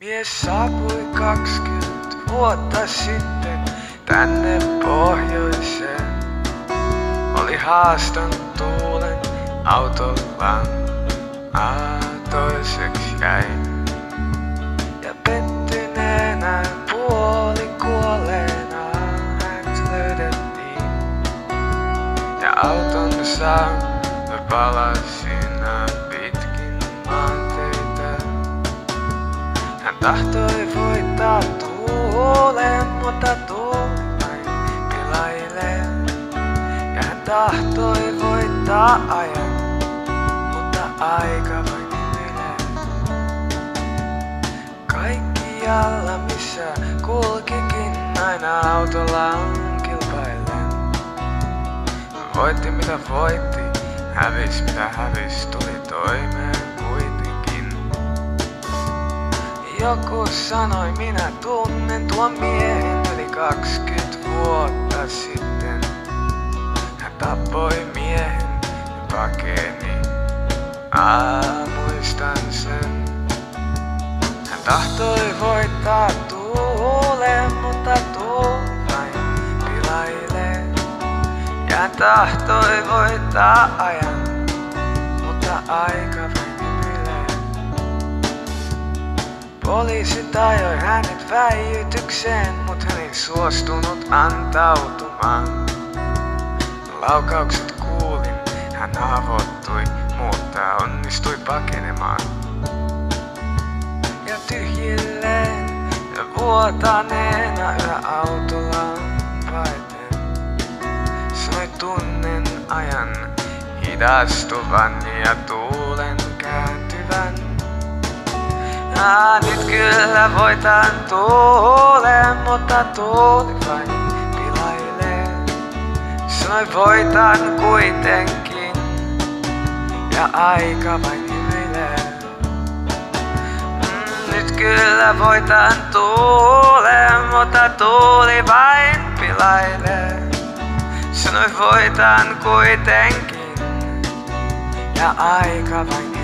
Mies saapui 20 vuotta sitten tänne pohjoiseen. Oli haastanut tuulen autollaan, toiseksi jäin. Ja pettyneenä puolikuolleena hänet löydettiin. Ja auton saan me palasin pitkin maanteitä. Hän tahtoi voittaa tuulen, mutta tuuli vain pilailee. Ja hän tahtoi voittaa ajan, mutta aika vain hymyilee. Kaikkialla missä kulkikin aina autollaan kilpaillen. Voitti mitä voitti, hävis mitä hävis, tuli toimeen kuitenkin. Joku sanoi minä tunnen tuon miehen yli 20 vuotta sitten. Hän tappoi miehen ja pakeni, muistan sen. Hän tahtoi voittaa tuulen, mutta tuuli vain pilailee. Ja hän tahtoi voittaa ajan, mutta aika vain hymyilee. Poliisit ajoi hänet väijytykseen, mut hän ei suostunut antautumaan. Laukaukset kuulin, hän haavoittui, mutta onnistui pakenemaan. Ja tyhjilleen ja vuotaneena yhä autollaan paeten. Sanoi tunnen ajan hidastuvan ja tuulen kääntyvän. Nyt kyllä voitan tuulen, mutta tuuli vain pilailee. Sanoi voitan kuitenkin, ja aika vain hymyilee. Nyt kyllä voitan tuulen, mutta tuuli vain pilailee. Sanoi voitan kuitenkin, ja aika vain hymyilee.